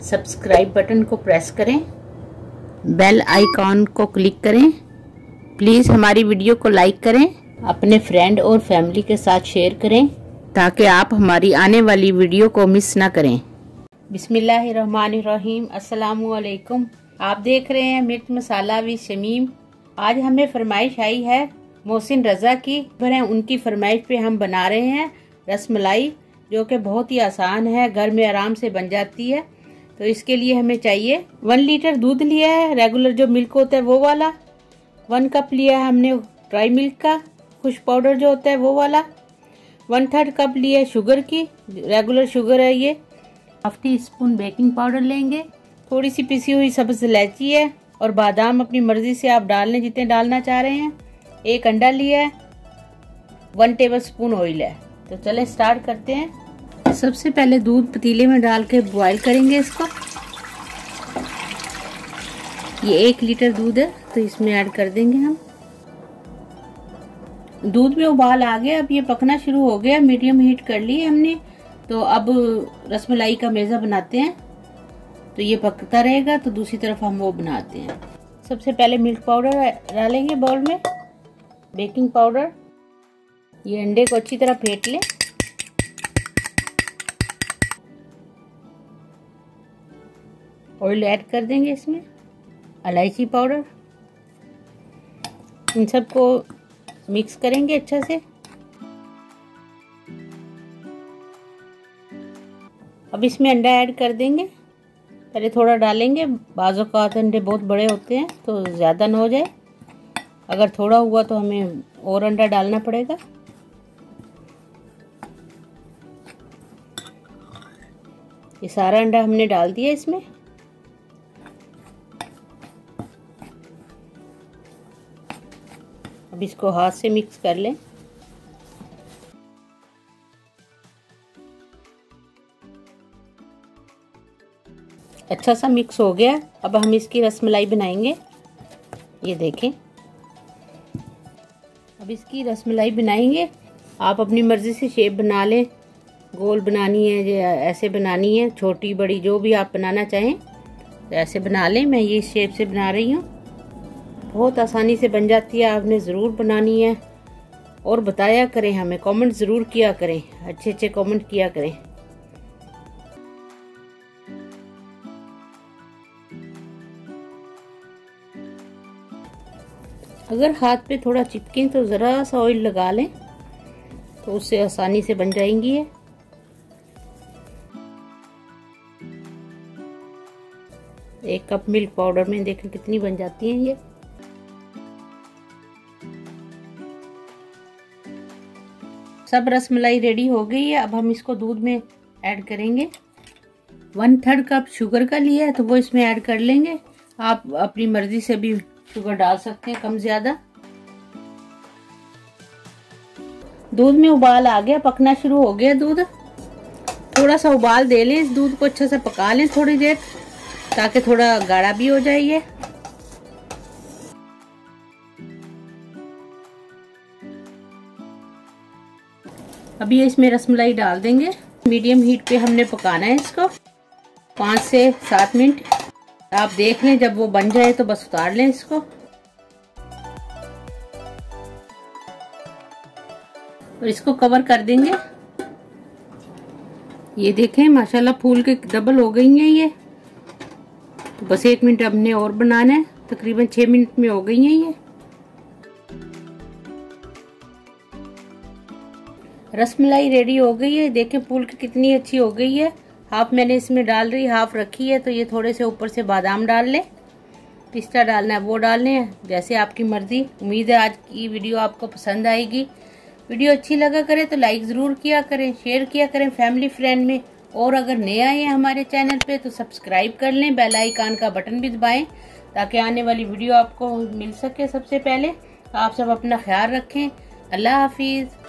Subscribe button को press करें, bell icon को क्लिक करें। प्लीज़ हमारी वीडियो को लाइक करें, अपने फ्रेंड और फैमिली के साथ शेयर करें ताकि आप हमारी आने वाली वीडियो को मिस ना करें। बिस्मिल्लाहिर्रहमानिर्रहीम। अस्सलामु अलैकुम। आप देख रहे हैं मिर्च मसाला विद शमीम। आज हमें फरमाइश आई है मोहसिन रज़ा की, उनकी फरमाइश पे हम बना रहे हैं रसमलाई, जो कि बहुत ही आसान है, घर में आराम से बन जाती है। तो इसके लिए हमें चाहिए 1 लीटर दूध लिया है, रेगुलर जो मिल्क होता है वो वाला। 1 कप लिया है हमने ड्राई मिल्क का, खुश्क पाउडर जो होता है वो वाला। 1/3 कप लिया है शुगर की, रेगुलर शुगर है ये। 1/2 टीस्पून बेकिंग पाउडर लेंगे। थोड़ी सी पिसी हुई सब्ज इलायची है और बादाम अपनी मर्जी से आप डाल लें जितने डालना चाह रहे हैं। 1 अंडा लिया है, 1 टेबलस्पून ऑयल है। तो चले स्टार्ट करते हैं। सबसे पहले दूध पतीले में डाल के बॉईल करेंगे इसको। ये 1 लीटर दूध है तो इसमें ऐड कर देंगे हम। दूध में उबाल आ गया, अब ये पकना शुरू हो गया, मीडियम हीट कर ली है हमने। तो अब रसमलाई का मेज़ा बनाते हैं। तो ये पकता रहेगा तो दूसरी तरफ हम वो बनाते हैं। सबसे पहले मिल्क पाउडर डालेंगे बाउल में, बेकिंग पाउडर, ये अंडे को अच्छी तरह फेंट लें। ऑयल ऐड कर देंगे इसमें, इलायची पाउडर, इन सबको मिक्स करेंगे अच्छा से। अब इसमें अंडा ऐड कर देंगे। पहले थोड़ा डालेंगे, बाज़ों का अंडे बहुत बड़े होते हैं तो ज़्यादा ना हो जाए। अगर थोड़ा हुआ तो हमें और अंडा डालना पड़ेगा। ये सारा अंडा हमने डाल दिया इसमें। अब इसको हाथ से मिक्स कर लें। अच्छा सा मिक्स हो गया। अब हम इसकी रसमलाई बनाएंगे। ये देखें, अब इसकी रसमलाई बनाएंगे। आप अपनी मर्ज़ी से शेप बना लें, गोल बनानी है या ऐसे बनानी है, छोटी बड़ी जो भी आप बनाना चाहें तो ऐसे बना लें। मैं ये शेप से बना रही हूँ, बहुत आसानी से बन जाती है। आपने ज़रूर बनानी है और बताया करें, हमें कमेंट ज़रूर किया करें, अच्छे अच्छे कमेंट किया करें। अगर हाथ पे थोड़ा चिपके तो ज़रा सा ऑयल लगा लें तो उससे आसानी से बन जाएंगी ये। एक कप मिल्क पाउडर में देखें कितनी बन जाती हैं ये। सब रसमलाई रेडी हो गई है। अब हम इसको दूध में ऐड करेंगे। 1/3 कप शुगर का लिया है तो वो इसमें ऐड कर लेंगे। आप अपनी मर्जी से भी शुगर डाल सकते हैं, कम ज्यादा। दूध में उबाल आ गया, पकना शुरू हो गया दूध। थोड़ा सा उबाल दे लें, इस दूध को अच्छा से पका लें थोड़ी देर, ताकि थोड़ा गाढ़ा भी हो जाए ये। अभी इसमें रसमलाई डाल देंगे। मीडियम हीट पे हमने पकाना है इसको 5 से 7 मिनट। आप देख लें, जब वो बन जाए तो बस उतार लें इसको। और इसको कवर कर देंगे। ये देखें माशाल्लाह फूल के डबल हो गई हैं ये। तो बस 1 मिनट हमने और बनाना है, तकरीबन 6 मिनट में हो गई हैं ये। रसमलाई रेडी हो गई है। देखें फूल की कितनी अच्छी हो गई है। हाफ मैंने इसमें डाल रही, हाफ रखी है। तो ये थोड़े से ऊपर से बादाम डाल लें, पिस्ता डालना है वो डाल लें, जैसे आपकी मर्जी। उम्मीद है आज की वीडियो आपको पसंद आएगी। वीडियो अच्छी लगा करे तो लाइक ज़रूर किया करें, शेयर किया करें फैमिली फ्रेंड में। और अगर नए आए हैं हमारे चैनल पे तो सब्सक्राइब कर लें, बेल आइकन का बटन भी दबाएं ताकि आने वाली वीडियो आपको मिल सके सबसे पहले। आप सब अपना ख्याल रखें। अल्लाह हाफिज़।